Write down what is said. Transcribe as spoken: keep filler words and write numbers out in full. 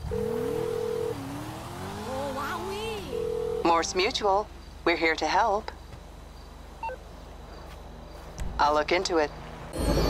Oh, wowee. Morse Mutual. We're here to help. I'll look into it.